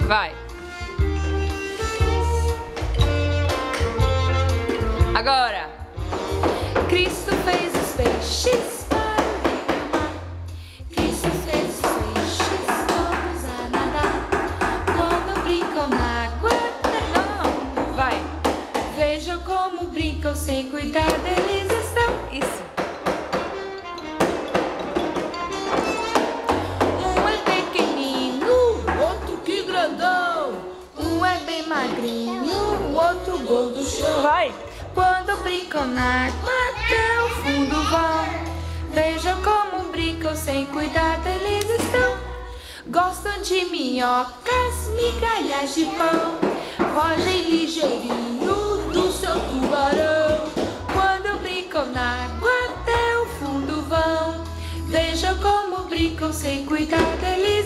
Vai. Agora. Cristo fez os peixes para o mar. Cristo fez os peixes todos a nadar. Quando brincam na água, Não. Vai. vejam como brincam sem cuidado eles estão. Isso. Um é pequenino, o outro que grandão. Um é bem magrinho, o outro gorduchão. Vai. Quando brincam na água até o fundo vão. Vejam como brincam sem cuidado eles estão. Gostam de minhocas, migalhas de pão. Fogem ligeirinho do seu tubarão. Quando brincam na água até o fundo vão. Vejam como brincam sem cuidado eles